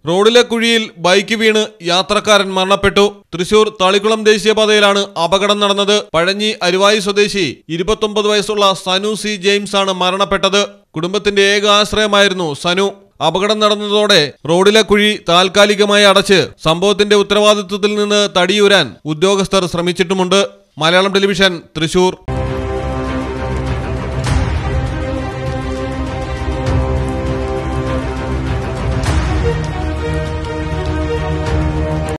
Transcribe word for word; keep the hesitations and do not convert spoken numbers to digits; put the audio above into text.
റോഡിലെ കുഴിയിൽ ബൈക്ക് വീണ് യാത്രക്കാരൻ മരണപ്പെട്ടു. തൃശൂർ തളിക്കുളം ദേശീയപാതയിലാണ് അപകടം നടന്നത്. പഴഞ്ഞി അരുവായി സ്വദേശി ഇരുപത്തൊമ്പത് വയസ്സുള്ള സനു സി ജെയിംസ് ആണ് മരണപ്പെട്ടത്. കുടുംബത്തിന്റെ ഏക ആശ്രയമായിരുന്നു സനു. അപകടം നടന്നതോടെ റോഡിലെ കുഴി താൽക്കാലികമായി അടച്ച് സംഭവത്തിന്റെ ഉത്തരവാദിത്വത്തിൽ നിന്ന് തടിയൂരാൻ ഉദ്യോഗസ്ഥർ ശ്രമിച്ചിട്ടുമുണ്ട്. മലയാളം ടെലിവിഷൻ, തൃശൂർ.